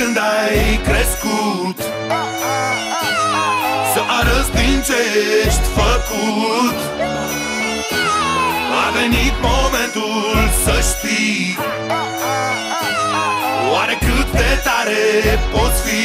când ai crescut, să arăți din ce ești făcut. A venit momentul să știi oare cât de tare poți fi.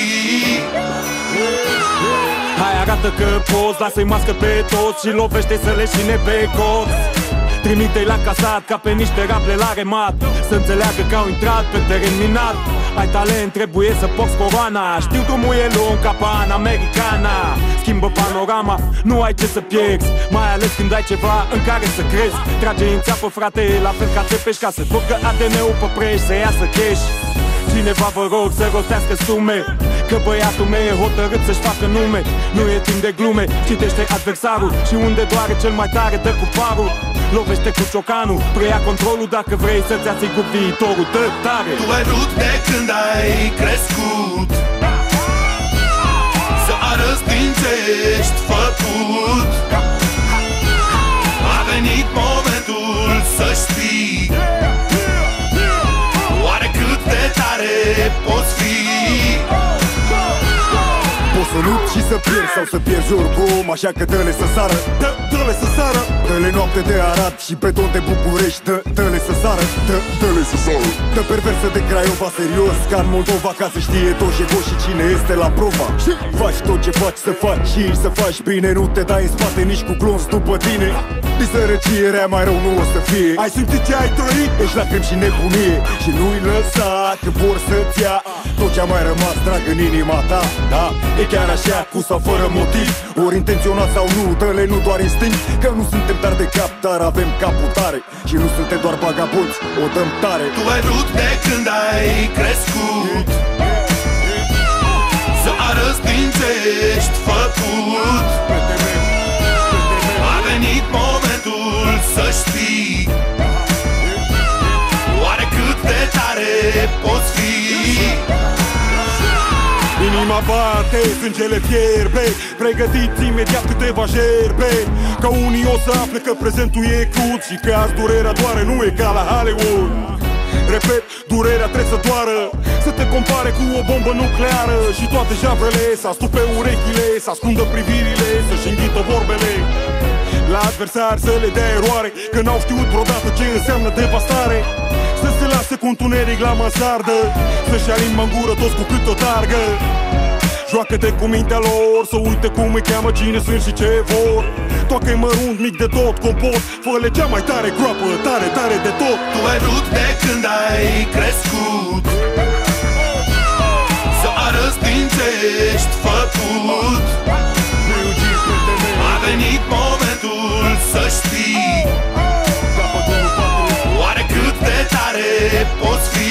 Hai, arată că poți, lasă-i mască pe toți și lovește să le șine pe coți. Trimite-i la casat ca pe niște raple la remat, să înțeleagă că au intrat pe teren minat. Ai talent, trebuie să porți coroana, știu drumul e lung ca Pan-Americana. Schimbă panorama, nu ai ce să pierzi, mai ales când ai ceva în care să crezi. Trage în țeapă, frate, la fel ca Țepeș, ca să ducă ADN-ul pe preș, să iasă cash. Cineva vă rog să rostească sume, că băiatul meu e hotărât să-și facă nume. Nu e timp de glume, citește adversarul și unde doare cel mai tare dă cu parul. Lovește cu ciocanul, preia controlul dacă vrei să-ți asiguri viitorul, dă tare. Tu ai vrut de când ai crescut să arăți din ce ești făcut. A venit momentul să știi oare cât de tare poți fi. Poți să lupți și să pierzi sau să pierzi oricum, așa că dă-le să sară, dă-le să sară. Dă-le noapte de Arad și beton de București, dă-le să sară, dă-le să sară. Dă perversă de Craiova serios, ca în Moldova, ca să știe tot ce și cine este la prova. Faci tot ce faci să faci și să faci bine, nu te dai în spate nici cu glonț după tine. Din sărăcie rea mai rău nu o să fie. Ai simțit ce ai trăit? Ești lacrimi și nebunie și nu-i lăsa că vor să-ți ia tot ce-a mai rămas drag în inima ta. Da, e chiar așa, cu sau fără motiv, ori intenționat sau nu, dă-le nu doar instinct. Că nu suntem tari de cap, dar avem capul tare și nu suntem doar vagabonți, o dăm tare. Tu ai vrut de când ai crescut să arăți din ce ești făcut. A venit momentul să știi oare cât de tare poți fi. Inima bate, sângele fierbe, pregătiți imediat câteva gerbe. Că unii o să afle că prezentul e crud și că azi durerea doare, nu e ca la Hollywood. Repet, durerea trebuie să doară, să te compare cu o bombă nucleară. Și toate javrele să astupe urechile, să ascundă privirile, să-și înghită vorbele. La adversar să le dea eroare, că n-au știut vreodată ce înseamnă devastare. Să se lase cu întuneric la mansardă, să-și alimă în gură toți cu cât o targă. Joacă-te cu mintea lor, să uite cum îi cheamă, cine sunt și ce vor. Toacă-i mărunt, mic de tot, compot, fă-le cea mai tare groapă, tare, tare de tot. Tu ai vrut de când ai crescut să arăți din ce ești făcut. A venit momentul să știi oare cât de tare poți fi.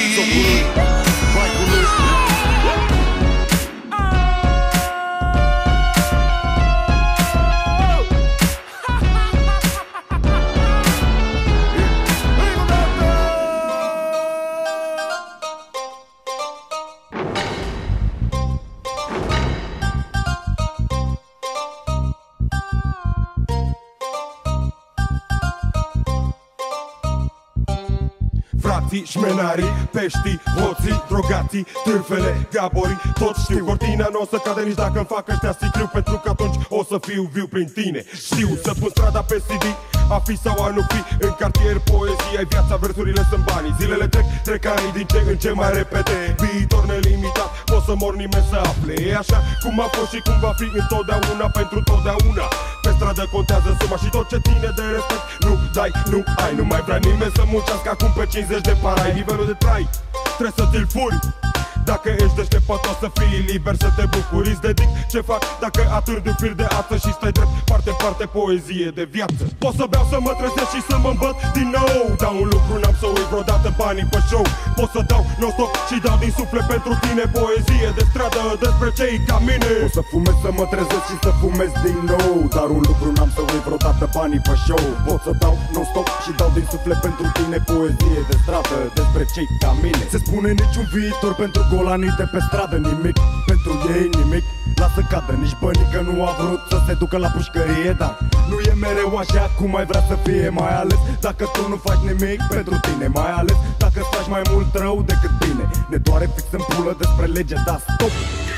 Frații, șmenarii, peștii, hoții, drogații, târfele, gaborii, toți știu. Cortina n-o să cade nici dacă-mi fac ăștia sicriu, pentru că atunci o să fiu viu prin tine. Știu să pun strada pe CD, a fi sau a nu fi. În cartier poezie, ai viața, versurile sunt banii. Zilele trec ani din ce în ce mai repede. Viitor nelimitat, pot să mor, nimeni să afle. E așa cum a fost și cum va fi întotdeauna, pentru totdeauna. Pe stradă contează suma și tot ce ține de respect. Nu dai, nu ai, nu mai vrea nimeni să muncească acum pe 50 de parai. Nivelul de trai trebuie să ți-l furi. Dacă ești deșteptat o să fii liber să te bucuri. Îți dedic ce fac dacă atârd un fir de ață și stai drept parte poezie de viață. Pot să beau, să mă trezesc și să mă îmbăt din nou. Dar un lucru n-am să uit vreodată, banii pe show. Pot să dau non-stop și dau din suflet pentru tine. Poezie de stradă despre cei ca mine. O să fumez, să mă trezesc și să fumez din nou. Dar un lucru n-am să uit vreodată, banii pe show. Pot să dau non-stop și dau din suflet pentru tine. Poezie de stradă despre cei ca mine. Se spune niciun viitor pentru golanii de pe stradă. Nimic pentru ei, nimic lasă cadă. Nici bănică nu a vrut să se ducă la pușcărie, dar nu e mereu așa cum ai vrea să fie. Mai ales dacă tu nu faci nimic pentru tine, mai ales dacă îți faci mai mult rău decât bine. Ne doare fix în pulă despre lege, dar stop!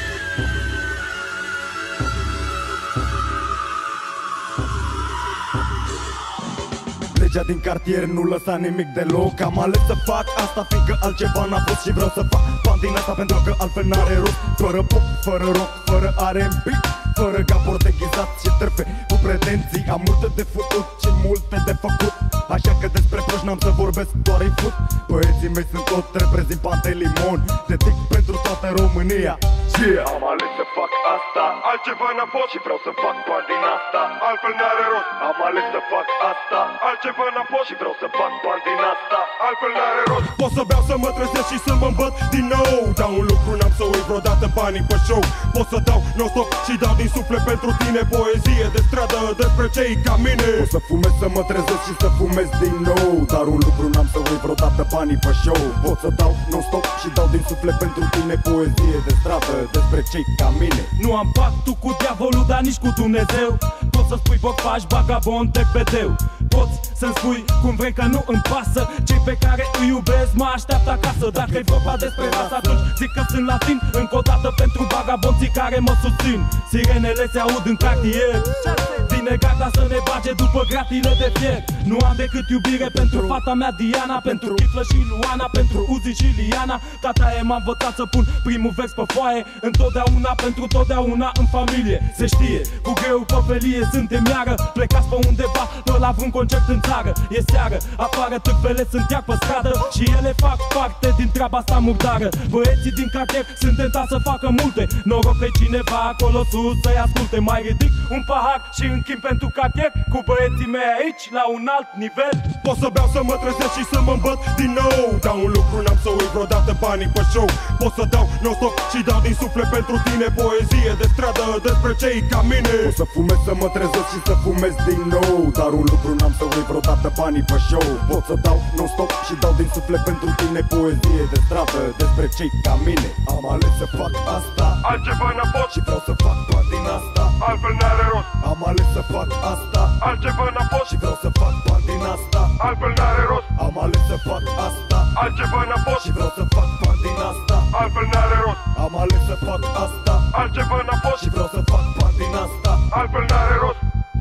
Legea din cartier nu lăsa nimic deloc. Am ales să fac asta fiindcă altceva n-a fost și vreau să fac bani din asta pentru că altfel n-are rost. Fără pop, fără rock, fără R&B, fără gabor deghizat și terfe cu pretenții. Am multe de făcut și multe de făcut, așa că despre proști n-am să vorbesc, doar îi fut. Băieții mei sunt tot reprezentant de limon, dedic pentru toată România. Am ales să fac asta, altceva n-a fost și vreau să fac bani din asta, altfel n-are rost. Am ales să fac asta, altceva n-a fost și vreau să fac bani din asta, altfel n-are rost. Pot să beau, să mă trezesc și să mă îmbăt din nou, dar un lucru n-am să uit vreodată, banii pe show. Pot să dau non-stop și dau din suflet pentru tine, poezie de stradă despre cei ca mine. Pot să fumez, să mă trezesc și să fumez din nou, dar un lucru n-am să uit vreodată, banii pe show. Pot să dau non-stop și dau din suflet pentru tine, poezie de stradă despre cei ca mine. Nu am pactul cu diavolul, dar nici cu Dumnezeu. Poți să spui bocfaș, vagabond, decbedeu. Poți să-mi spui cum vrei că nu îmi pasă. Cei pe care îi iubesc mă așteaptă acasă. Dacă-i vorba despre rasă, atunci zic că sunt latin. Încă o dată pentru vagabonții care mă susțin. Sirenele se aud în cartier, vine gata să ne bage după gratile de fier. Nu am decât iubire pentru fata mea Diana, pentru Chiflă și Luana, pentru Uzi și Liana. Tata m-a învățat să pun primul vers pe foaie, întotdeauna pentru totdeauna în familie. Se știe, cu greu pe felie suntem iară, plecați pe undeva, pe la vreun concert în țară. E seară, afară târfele sunt iar pe stradă și ele fac parte din treaba asta murdară. Băieții din cartier sunt tentați să facă multe, noroc că cineva acolo sus să-i asculte. Mai ridic un pahar și închin pentru cartier, cu băieții mei aici la un alt nivel. Pot să beau, să mă trezesc și să mă îmbăt din nou, dar un lucru n-am să uit vreodată, banii pe show. Pot să dau non-stop și dau din suflet pentru tine, poezie de stradă despre cei ca mine. Pot să fumez, să mă trezesc și să fumez din nou, dar un lucru n-am să uit vreodată, banii pe show. Pot să dau non-stop și dau din suflet pentru tine, poezie de stradă despre cei ca mine. Am ales să fac asta, altceva n-a fost și vreau să fac bani din asta, altfel n-are rost. Am ales să fac asta, altceva n-a fost și vreau să fac bani din asta, altfel n-are rost. Am ales să fac asta, altceva n-a fost și vreau să fac bani din asta, altfel n-are rost. Am ales să fac asta, altceva n-a fost și vreau să fac bani din asta, altfel n-are rost.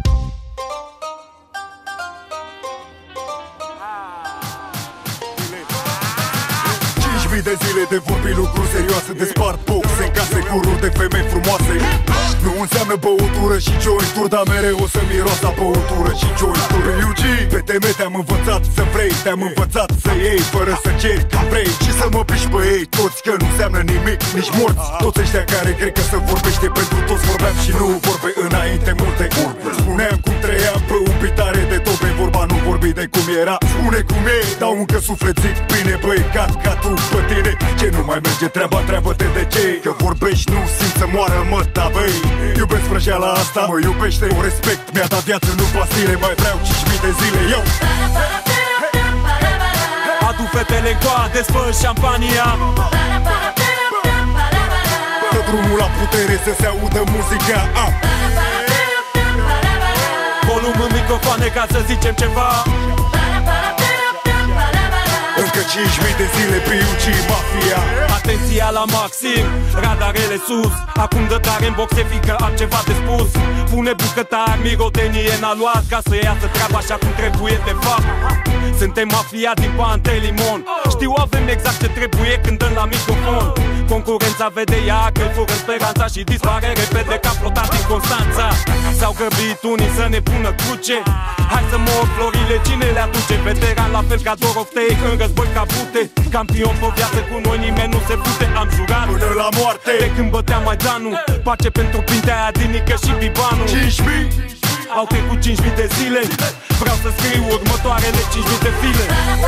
De zile de vorbi lucruri serioase, de spart boxe în case cu ruri de femei frumoase. Nu înseamnă băutură și jointuri, dar mereu o să miroasa băutură și jointuri. UG, pe teme te-am învățat să vrei, te-am învățat să iei fără să ceri când vrei și să mă piși pe ei toți, că nu înseamnă nimic, nici morți. Toți ăștia care cred că se vorbește pentru toți, vorbeam și nu vorbe înainte multe urbe. Spuneam cum trăiam pe un pitare de tobe, vorba nu vorbi de cum era. Spune cum e, dau încă suflet, zic bine băi, ca tu pe tine. Ce nu mai merge treaba, treabă-te de ce? Că vorbești, nu simt să moară, mă, da băi. Iubesc vrăjeala asta, mă iubește, o respect. Mi-a dat viață, nu pastile, mai vreau 5.000 de zile, eu. Adu fetele în coade, spă șampania, Dă drumul la putere să se audă muzica, volum în microfoane ca să zicem ceva. Încă 5.000 de zile pe UG Mafia. Atenția la maxim, radarele sus. Acum dă tare în boxe, fiindcă am ceva de spus. Pune bucătar, mirodenie n-a luat, ca să iasă treaba așa cum trebuie de fapt. Suntem mafia din Pantelimon, știu avem exact ce trebuie când dăm la microfon. Concurența vede ea că fură speranța și dispare repede ca flotat din Constanța. S-au grăbit unii să ne pună cruce, hai să mor florile, cine le aduce? Veteran la fel ca Doroftei în război ca Bute. Campion pe viață, cu noi nimeni nu se pute, am jurat până la moarte. De când băteam Maidanul, pace pentru Pintea aia din Nică și Bibanu. 5.000 au trecut 5.000 de zile, vreau să scriu următoarele 5.000 de file.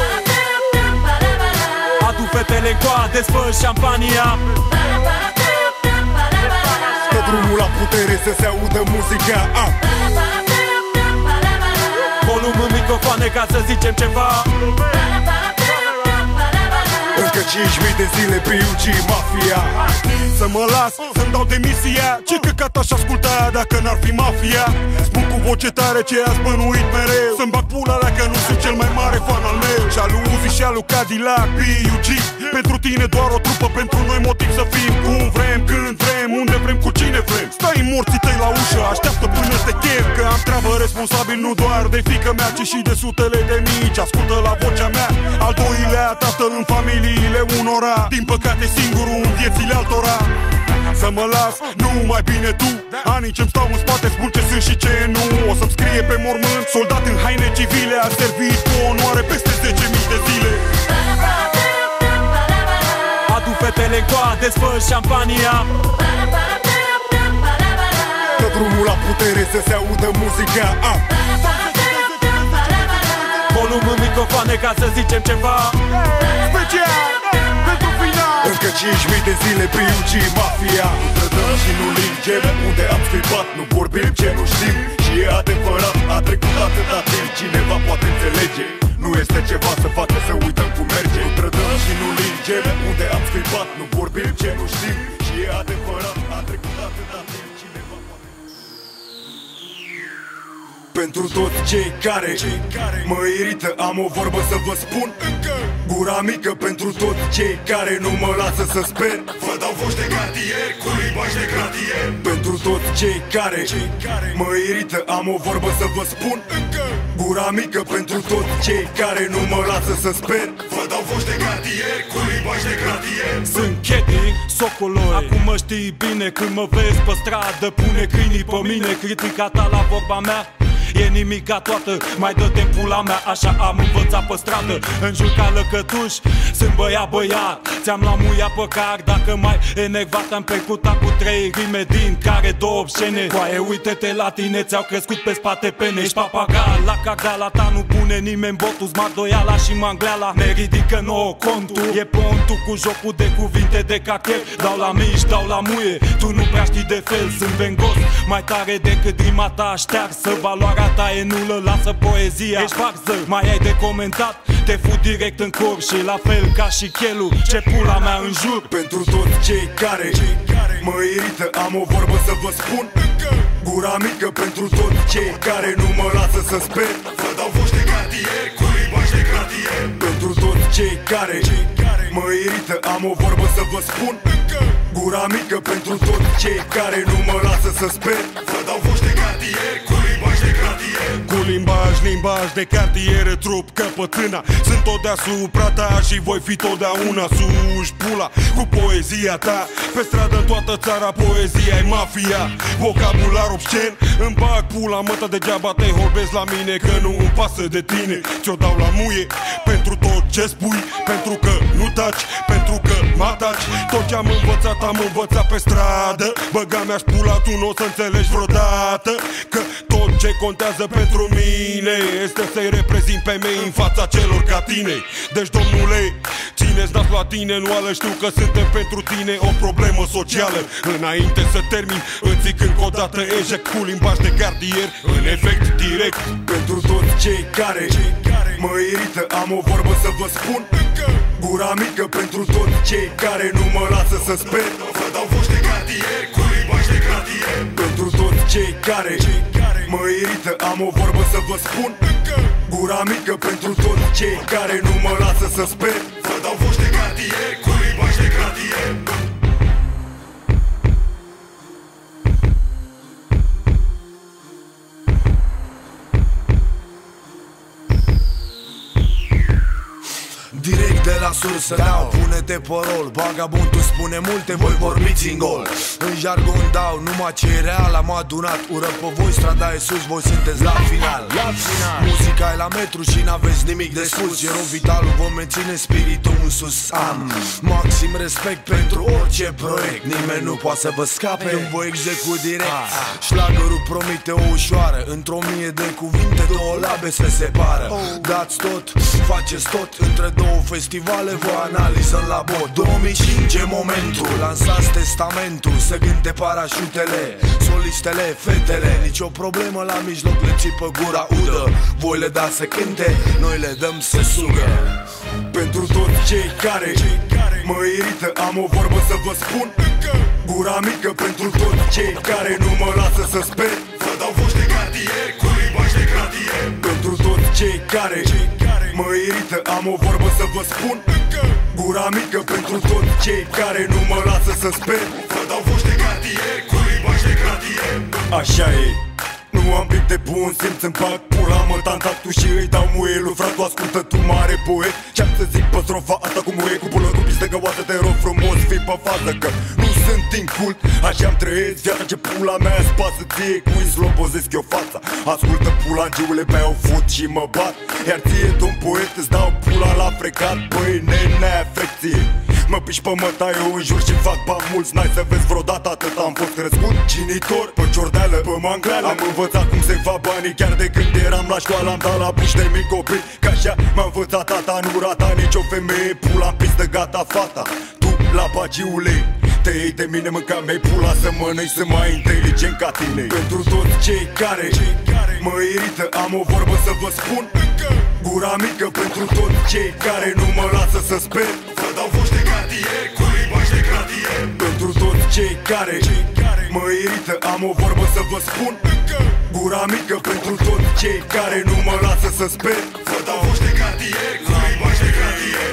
Adu fetele în coade, spă șampania, Dă drumul la putere să se audă muzica, volum în microfoane ca să zicem ceva. Încă 5.000 de zile PUG Mafia. Să mă las, să-mi dau demisia. Ce căcat aș asculta dacă n-ar fi mafia? Spun cu voce tare ce ați bănuit mereu. Să-mi bag pula dacă nu sunt cel mai mare fan al meu. Și al Uzi și al lui Cadillac PUG. Pentru tine doar o trupă, pentru noi motiv să fim. Cum vrem, când vrem, unde vrem, cu cine vrem. Stai în morții tăi la ușă, așteaptă până te chem. Că am treabă responsabil nu doar de fiică mea, ci și de sutele de mici. Ascultă la vocea mea, al doilea tatăl în familiile unora. Din păcate singurul în viețile altora. Să mă las, nu mai bine tu. Anii ce-mi stau în spate spun ce sunt și ce nu. O să-mi scrie pe mormânt, soldat în haine civile. A servit cu onoare peste 10.000 de zile. Adu fetele în coade, sfă șampania. Dă drumul la putere să se audă muzica. Volum în microfoane ca să zicem ceva Special pentru final. Încă 5.000 de zile PUG Mafia. Nu trădăm și nu lingem. Unde am scripat nu vorbim ce nu știm. Și e adevărat, a trecut atâta timp. Cineva poate înțelege. Nu este ceva să facă să uităm cum merge. Nu trădăm și nu lingem. Unde am scripat nu vorbim ce nu știm. Și e adevărat, a trecut atâta timp. Cineva poate. Pentru toți cei care mă irită, am o vorbă să vă spun. Gura mică pentru toți cei care nu mă lasă să sper. Vă dau voci de cartier cu limbaj de gratier. Pentru toți cei care mă irită, am o vorbă să vă spun. Gura mică pentru toți cei care nu mă lasă să sper. Vă dau voci de cartier cu limbaj de gratier. Sunt Chedi, socoloi. Acum mă știi bine când mă vezi pe stradă. Pune câinii pe mine, critica ta la vorba mea e nimica toată, mai dă-te pula mea. Așa am învățat pe stradă, în jur ca lăcătuși. Sunt băiat, ți-am la muia pe car. Dacă mai enervat am percutat cu 3 rime, din care 2 obscene. Coaie, uite-te la tine, ți-au crescut pe spate pene. Ești papagal, la cagala ta nu pune nimeni botul. Smart doiala și mangleala ne ridică nouă contul. E pontul cu jocul de cuvinte de cachet. Dau la mici, dau la muie, tu nu prea știi de fel. Sunt vengos, mai tare decât rima ta ștearsă. Valoarea ta e nulă, lasă poezia. Ești farsă, mai ai de comentat, te fut direct în cor. Și la fel ca și chelu, ce pula mea în jur. Pentru toți cei care mă irită, am o vorbă să vă spun. Gura mică pentru toți cei care nu mă lasă să sper. Vă dau voci de cartier cu limbaj de gratier. Pentru toți cei care mă irită, am o vorbă să vă spun. Gura mică pentru toți cei care nu mă lasă să sper. Vă dau voci de cartier cu limbaj de gratier. Cu limbaj de cartier, trup căpătâna. Sunt tot deasupra ta și voi fi totdeauna sus pula. Cu poezia ta, pe stradă în toată țara poezia e mafia. Vocabular obscen, îmi bag pula mătă, degeaba te horbesc la mine, că nu îmi pasă de tine. Ți-o dau la muie, pentru tot ce spui. Pentru că nu taci, pentru că mă ataci. Tot ce am învățat pe stradă. Băga mea-și pula, tu nu o să înțelegi vreodată. Că tot ce contează pentru mine este să-i reprezint pe mei în fața celor ca tine. Deci domnule, țineți nas la tine, nu ală, știu că suntem pentru tine o problemă socială. Înainte să termin, îți zic încă o dată, eject cu limbaj de cartier, în efect direct. Pentru toți cei care mă irită, am o vorbă să vă spun. Gura mică pentru toți cei care nu mă lasă să sper. Vă dau voci de cartier cu limbaj de gratier. Pentru toți cei care mă irită, am o vorbă să vă spun. Gura mică pentru toți cei care nu mă lasă să sper. Vă dau voci de cartier cu limbaj de gratier. Direct de la sursă dau, pune-te pe rol. Vagabondul spune multe, voi vorbiți în gol. În jargon dau, numai ce e real am adunat. Ură pe voi, strada e sus, voi sunteți la final. Muzica e la metru și n-aveți nimic de spus. Ieron Vitalul vă menține spiritul în sus. Am maxim respect pentru orice proiect. Nimeni nu poate să vă scape când vă execut direct. Șlagărul promite o ușoară. Într-o mie de cuvinte, 2 labe se separă. Dați tot, faceți tot, între 2 festivale vă analizăm la bot. 2005 e momentul, lansați testamentul. Se gânde parașutele, solistele, fetele. Nici o problemă la mijloc, le ții pe gura udă. Voi le dați să cânte, noi le dăm să sugă. Pentru toți cei care mă irită, am o vorbă să vă spun. Gura mică pentru toți cei care nu mă lasă să sper. Vă dau voci de cartier, cu limbaj de gradier. Pentru toți cei care mă irită, am o vorbă să vă spun. Gura mică pentru toți cei care nu mă lasă să sper. Vă dau voci de cartier, cu limbaj de gradier. Așa e. Nu am pic de bun simț, îmi fac pula, mă tantactu și îi dau muie lui fratu, ascultă tu mare poet. Ce-am să zic pe strofa asta cu muie, cu pulă, cu pistă găoată, te rog frumos, fii pe fază că nu sunt incult. Așa-mi trăiesc viața, ce pula mea îți pasă ție, cui slobozesc eu fața. Ascultă pula, îngiule mea o fut și mă bat. Iar ție, domn poet, îți dau pula la frecat. Băi, nenea, frecție, mă piși pe mătai, eu în jur și fac bani mulți. N-ai să vezi vreodată atât am fost crescut. Cinitor, pe ciordeală, pe mangleală. Am învățat cum se fac banii chiar de când eram la școală. Am dat la puși de mic copil, că așa m-a învățat tata. Nu rata nicio femeie, pula în pistă, gata fata. Tu la bagiule, te iei de mine, mânca mei pula să mănânci, sunt mai inteligent ca tine. Pentru toți cei care mă irită, am o vorbă să vă spun. Gura mică pentru toți cei care nu mă lasă să sper. Vă dau voci de cartier, cu limbaj de gradier. Pentru toți cei care mă irită, am o vorbă să vă spun. Gura mică pentru toți cei care nu mă lasă să sper. Vă dau voci de cartier, cu limbaj de gradier.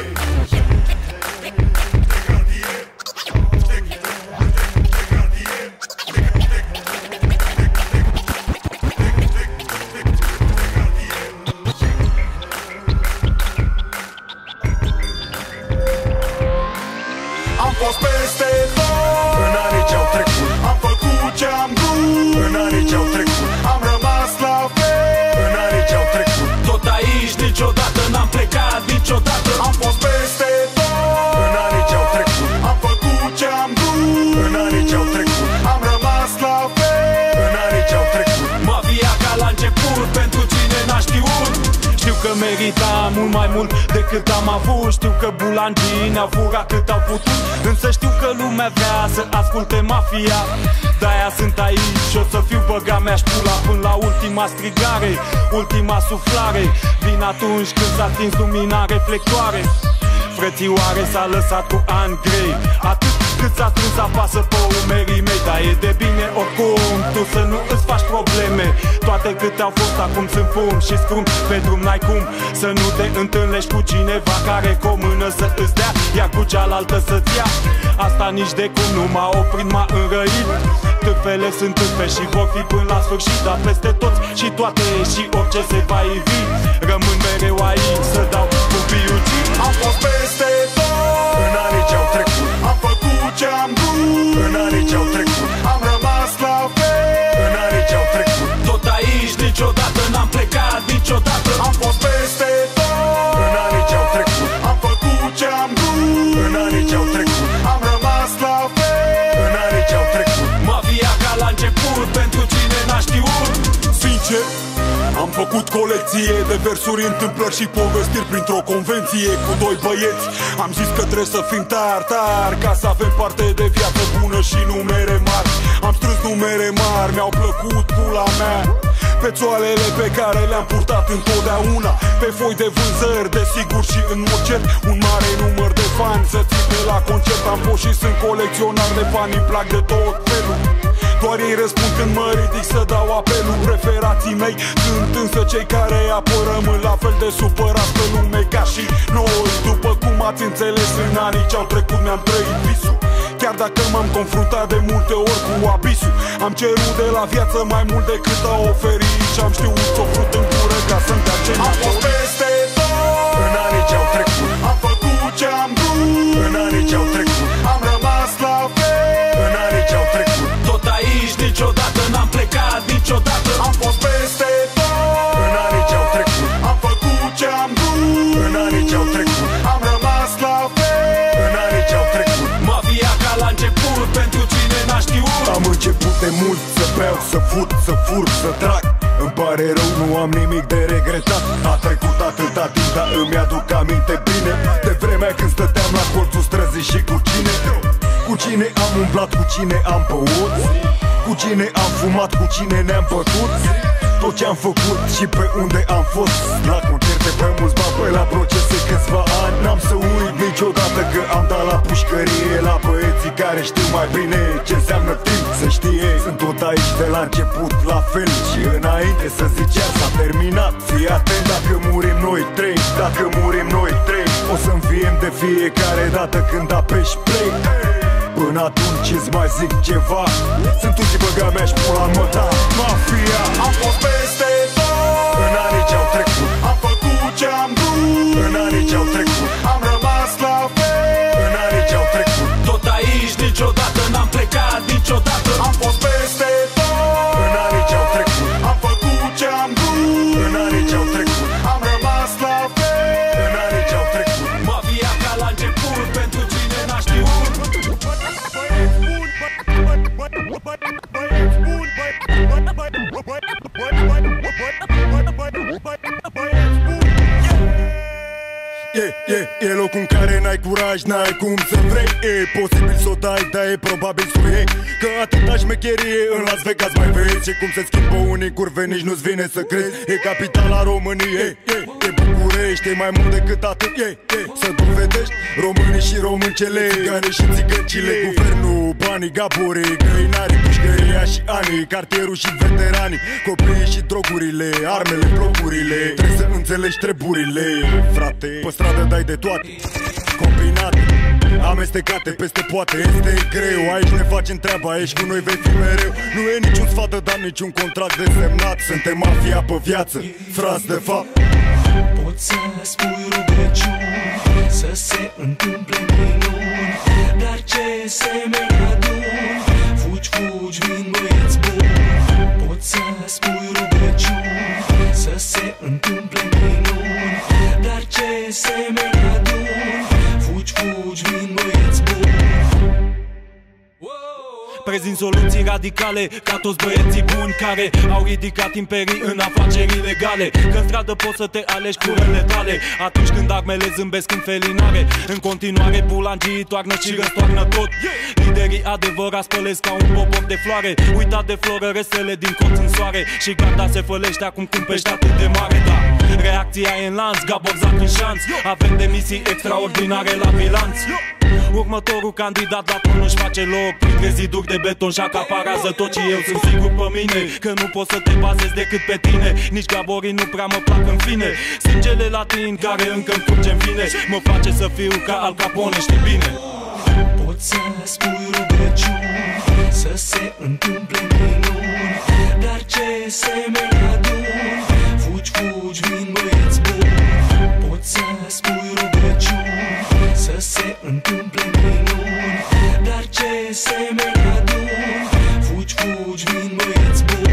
Am fost peste tot în anii ce-au trecut. Am făcut ce-am vrut în anii ce-au trecut. Am rămas la fel în anii ce-au trecut. Tot aici niciodată n-am plecat, niciodată. Am fost peste tot în anii ce-au trecut. Am făcut ce-am vrut în anii ce-au trecut. Am rămas la fel în anii ce-au trecut. Mafia ca la început, pentru cine n-a știut. Știu că meritam mult mai mult decât am avut. Știu că bulangii ne-au furat cât au putut. Însă știu că lumea vrea să asculte mafia. De-aia sunt aici și o să fiu băga mea-și pula până la ultima strigare, ultima suflare. Vin atunci când s-a atins lumina reflectoare. Frățioare s-a lăsat cu ani grei, atât cât s-a strâns apasă pe umerii mei. Dar e de bine oricum tu să nu îți faci probleme. Toate câte au fost acum sunt fum și scrum pe drum, n-ai cum să nu te întâlnești cu cineva care cu o mână să îți dea, iar cu cealaltă să-ți ia. Asta nici de cum nu m-a oprit, m-a înrăit. Târfele sunt târfe și vor fi până la sfârșit. Dar peste toți și toate și orice se va ivi, rămân mereu aici să dau cu B.U.G. Am fost peste tot în anii ce-au trecut. Am făcut ce-am vrut în anii ce-au trecut. Am rămas la fel în anii ce-au trecut. Tot aici niciodată n-am plecat, niciodată. Am fost peste tot în anii ce-au trecut. Am făcut ce-am vrut în anii ce-au trecut. Am rămas la fel în anii ce-au trecut. Mafia ca la început, pentru cine n-a știut. Sincer, am făcut colecție de versuri, întâmplări și povestiri printr-o convenție cu doi băieți. Am zis că trebuie să fim tari ca să avem parte de viață bună și numere mari. Am strâns numere mari, mi-au plăcut pula mea. Pețoalele pe care le-am purtat întotdeauna pe foi de vânzări, desigur și în mod cert un mare număr de fani să țipe la concert. Am fost și sunt colecționar de fani, îmi plac de tot felul. Doar ei răspund când mă ridic să dau apelul. Preferații mei sunt însă cei care apoi rămân la fel de supărați pe lume ca și noi. După cum ați înțeles, în anii ce-au trecut mi-am trăit visul. Chiar dacă m-am confruntat de multe ori cu abisul, am cerut de la viață mai mult decât a oferit. Și am știut să o frut în gură ca să-mi dea ce Am fost peste tot în anii ce-au trecut. Am făcut ce-am vrut în anii ce-au trecut. Am rămas la fel în anii ce-au trecut. Tot aici niciodată n-am plecat, niciodată. Am fost peste tot în anii ce-au trecut. Am făcut ce-am vrut în anii ce-au trecut. Am rămas la fel în anii ce-au trecut. Mafia ca la început, pentru cine n-a știut. Am început de mult să beau, să fut, să fur, să trag. Îmi pare rău, nu am nimic de regretat. A trecut atâta timp, dar îmi aduc aminte bine de vremea când stăteam la colțul străzii și cu cine. Cu cine am umblat, cu cine am băut, cu cine am fumat, cu cine ne-am bătut. Tot ce am făcut și pe unde am fost, la concert de pe mulți bani, păi la procese câțiva ani. N-am să uit niciodată că am dat la pușcărie la băieții care știu mai bine ce înseamnă timp. Să știe, sunt tot aici de la început, la fel și înainte să zicea s-a terminat. Fii atent, dacă murim noi trei, dacă murim noi trei, o să înviem de fiecare dată când apeși play. Până atunci îți mai zic ceva, sunt tu și băga mea și pula în măta. Mafia. Am fost peste tot în anii ce-au trecut, am făcut ce-am vrut în anii ce-au trecut, am rămas la fel în anii ce-au trecut. Tot aici niciodată n-am plecat, niciodată. Am fost peste tot în anii ce-au trecut, am făcut ce-am vrut în anii ce-au trecut, am rămas la fel în anii ce-au trecut. Mafia ca la început, pentru cine n-a știut. E locul în care n-ai curaj, n-ai cum să vrei. E posibil să o dai, dar e probabil să o iei. Că atâta șmecherie în Las Vegas mai vezi. E cum se schimbă unii curve, nici nu-ți vine să crezi. E capitala României, e București, e mai mult decât atât. Să dovedești românii și româncele, țiganii și țigăncile, guvernul, banii, gaborii, găinarii, pușcăria și anii, cartierul și veteranii, copiii și drogurile, armele, blocurile. Trebuie să înțelegi treburile, frate. Pe stradă dai de toate, combinate, amestecate peste poate. Este greu, aici ne facem treaba, aici cu noi vei fi mereu. Nu e niciun sfat de dat, niciun contract de semnat. Suntem mafia pe viață, frați de fapt. Poți să spui rugăciuni, să se întâmple minuni, dar ce semeni aduni, fugi, fugi, vin băieți buni. Poți să spui rugăciuni, să se întâmple minuni, dar ce semeni aduni, fugi, fugi, vin băieți buni. Prezint soluții radicale ca toți băieții buni care au ridicat imperii în afaceri ilegale. Că-n stradă poți să te alegi cu relele tale, atunci când armele zâmbesc în felinare. În continuare bulangii toarnă și răstoarnă tot. Liderii adevărați spălesc ca un popor de floare, uitat de florăresele din colț în soare. Și garda se fălește acum când pești atât de mare, da. Reacția e în lanț, Gabor Zac în șanț. Avem demisii extraordinare la bilanț. Următorul candidat la tron își face loc printre ziduri de beton și acaparează tot. Și eu sunt sigur pe mine că nu poți să te bazezi decât pe tine. Nici Gaborii nu prea mă plac în fine. Sângele latin care încă-mi curge în fine mă face să fiu ca Al Capone, știi bine. Poți să spui rugăciuni, să se întâmple minuni, dar ce semeni aduni, fugi, fugi, vin băieți buni. Poți să spui rugăciuni, să se întâmple minuni, dar ce semeni aduni, fugi, fugi, vin băieți buni.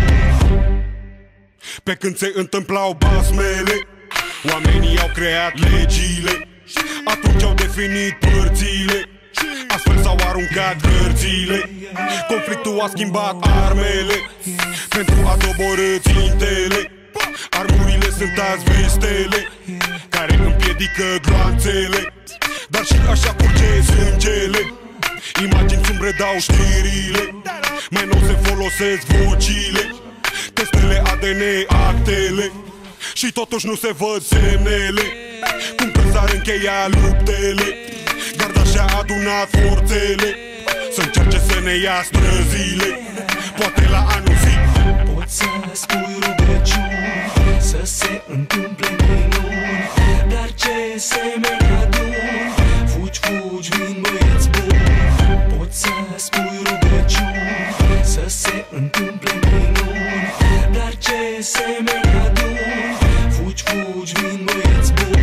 Pe când se întâmplau basmele, oamenii au creat legile, atunci au definit părțile, astfel s-au aruncat hărțile. Conflictul a schimbat armele pentru a doborî țintele. Armurile sunt azi vestele care împiedică gloanțele, dar și așa curge sângele. Imagini sumbre dau știrile, mai nou se folosesc vocile, testele ADN, actele, și totuși nu se văd semnele. Cum că s-ar încheia luptele, garda și-a adunat forțele să încerce să ne ia străzile, poate la anul zi. Poți să spui rugăciuni, să se întâmple minuni, dar ce semeni aduni, fugi, fugi, vin băieți buni. Poți să spui rugăciuni, să se întâmple minuni, dar ce semeni aduni, fugi, fugi, vin băieți buni.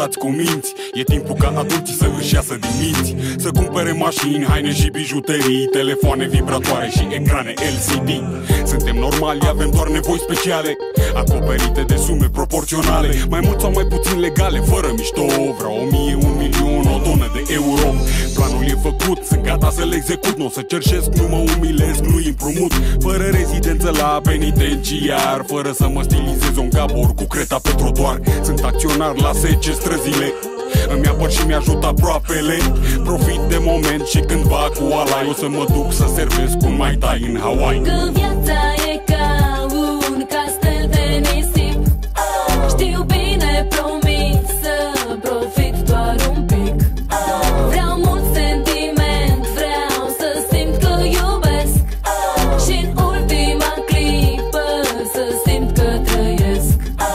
învățați cu minți. E timpul ca adulții să își iasă din minți, să cumpere mașini, haine și bijuterii, telefoane vibratoare și ecrane LCD. Suntem normali, avem doar nevoi speciale, acoperite de sume proporționale, mai mult sau mai puțin legale, fără mișto. Vreau 1000, 1 milion, o tonă de euro. Planul e făcut, sunt gata să-l execut. Nu o să cerșesc, nu mă umilesc, nu împrumut. Fără rezidență la penitenciar, fără să mă stilizez un gabor cu creta pe trotuar. Sunt acționar la 10 străzile, îmi apăr și mi-ajut aproapele. Profit de moment și cândva cu alai o să mă duc să servesc un Mai Tai în Hawaii. Că viața e ca un castel de nisip, știu bine, promit să profit doar un pic. Vreau mult sentiment, vreau să simt că iubesc și-n ultima clipă să simt că trăiesc.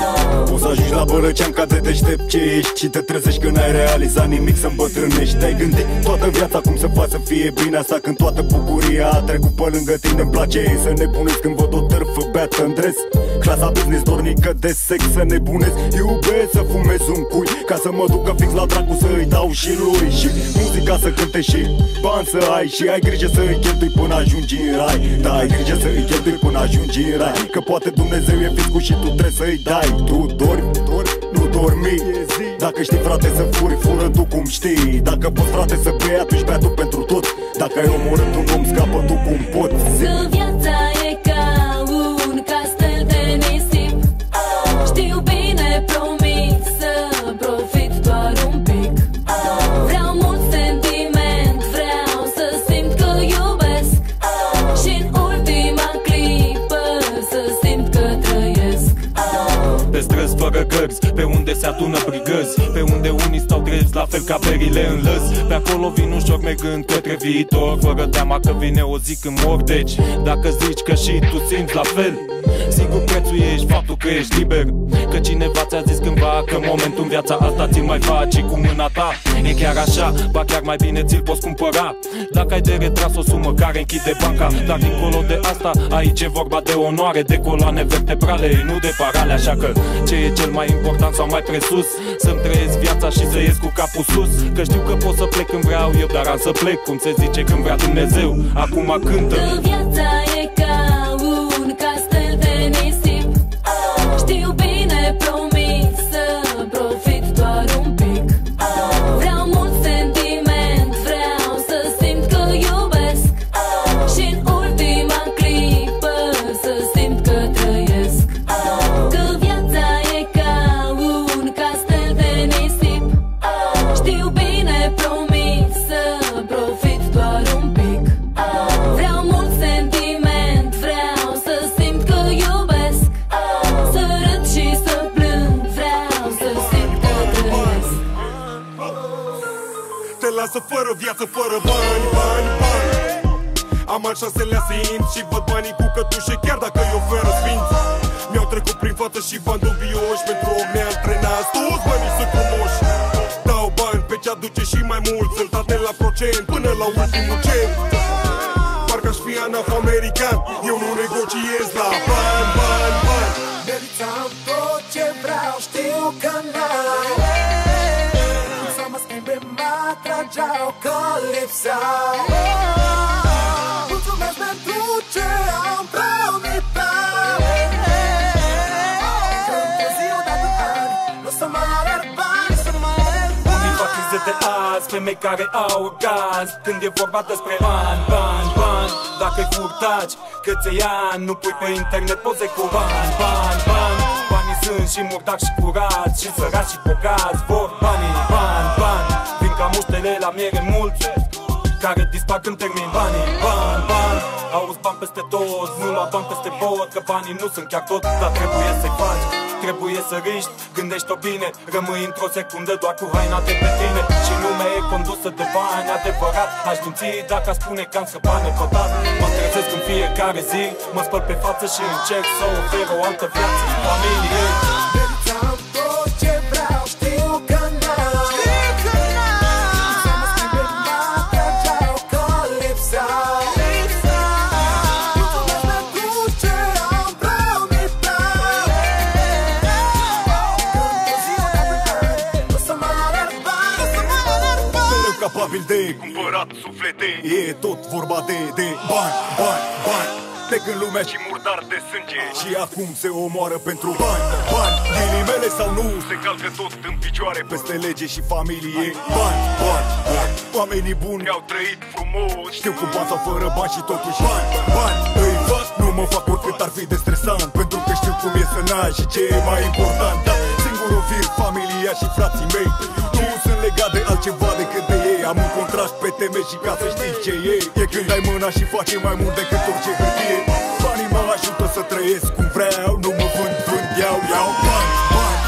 O să ajungi la Bărăcean ca de deștept ce ești și te trezești că n-ai realizat nimic să îmbătrânești. Te-ai gândit toată viața cum să faci să fie bine, asta când toată bucuria a trecut pe lângă tine. Îmi place să nebunesc când văd o târfă beată în dres, clasa business dornică de sex să nebunesc. Iubesc să fumez un cui ca să mă ducă fix la dracu să-i dau și lui, și muzica să cânte și bani să ai, și ai grijă să îi cheltui până ajungi în rai. Da, ai grijă să îi cheltui până ajungi în rai, că poate Dumnezeu e fiscul și tu trebuie să-i dai. Tu dormi, nu dormi. Dacă știi frate să furi, fură tu cum știi. Dacă poți frate să bei, atunci bea tu pentru tot. Dacă ai omorât un om, scapă tu cum poți. Că viața e ca un castel de nisip, știu bine, promit să profit doar un pic. Vreau mult sentiment, vreau să simt că iubesc și-n ultima clipă să simt că trăiesc. Pe străzi fără gărzi, pe unde se adună brigăzi, pe unde unii stau drepți, la fel ca berile în lăs. Pe acolo vin ușor mergând către viitor, fără teama că vine o zi când mor. Deci, dacă zici că și tu simți la fel, sigur prețuiești faptul că ești liber. Că cineva ți-a zis cândva că în momentul în viața asta ți-l mai faci cu mâna ta. E chiar așa, ba chiar mai bine ți-l poți cumpăra, dacă ai de retras o sumă care închide banca. Dar dincolo de asta, aici e vorba de onoare, de coloane vertebrale, nu de parale. Așa că ce e cel mai important sau mai presus? Să-mi trăiesc viața și să ies cu capul sus. Că știu că pot să plec când vreau eu, dar am să plec cum se zice când vrea Dumnezeu. Acum cântă. Că viața e ca un castel de nisip, știu bine, promit să profit doar un pic. Vreau mult sentiment, vreau să simt că iubesc și-n ultima clipă să simt că trăiesc. Că viața e ca un castel de nisip, știu bine, promit să profit doar un pic. Vreau mult sentiment, vreau să simt că iubesc, să râd și să plâng, vreau să simt că trăiesc. Te lasă fără viață, fără bani, bani, bani. Am al 6-lea simț și văd banii cu cătușe, chiar dacă îi oferă sfinț. Mi-au trecut prin față și bani dubioși, pentru om neantrenați, toți banii sunt frumoși. Dau bani pe ce aduce și mai mult, sunt atent la procent până la ultimul cent. Parcă-aș fi anaf-american, eu nu negociez la bani, bani, bani. Meritam tot ce vreau, știu că n-ai. Să mă schimbe, mă atrageau că lipseau. Mulțumesc pentru ce am promitat. Că ziua de atât ani, nu o să mai alerg bani, să mai alerg bani. Unii fac crize de azi, femei care au gaz, când e vorba despre bani, bani, bani. Dacă-i furtaci, câți ani, nu pui pe internet poze cu bani, bani, bani. Banii sunt și murdaci și curați, și săraci și bogați, vor banii, bani, bani. Vin ca muștele la miere mulți, care dispar când termin banii, bani, bani. Auzi bani peste tot, nu lua bani peste bot, că banii nu sunt chiar tot, dar trebuie să-i faci. Trebuie să riști, gândești-o bine, rămâi într-o secundă doar cu haina de pe tine. Și lumea e condusă de bani, adevărat. Aș minți dacă aș spune că am scăpat nepătat. Mă trezesc în fiecare zi, mă spăl pe față și încerc să ofer o altă viață familiei. Meritam tot ce vreau, știu că n-ai. Să mă schimbe, mă atrageau că lipseau. Mulțumesc pentru ce am promitat. Că ziua de atât ani, nu o să mai E tot vorba de bani, bani, bani. De când lumea și murdar de sânge și acum se omoară pentru bani, bani. Ghilimele sau nu, se calcă tot în picioare peste lege și familie. Bani, bani, bani. Oamenii buni au trăit frumos, știu cum poate fără bani și totuși bani, bani. Îi fac, nu mă fac oricât ar fi de stresant, pentru că știu cum e să n-ai și ce e mai important. Dar singurul fir, familia și frații mei, nu sunt legat de altceva decât de ei. Am un contract pe teme și ca să știi ce e. E când ai mâna și face mai mult decât orice hârtie. Banii mă ajută să trăiesc cum vreau, nu mă vând, iau bani, bani.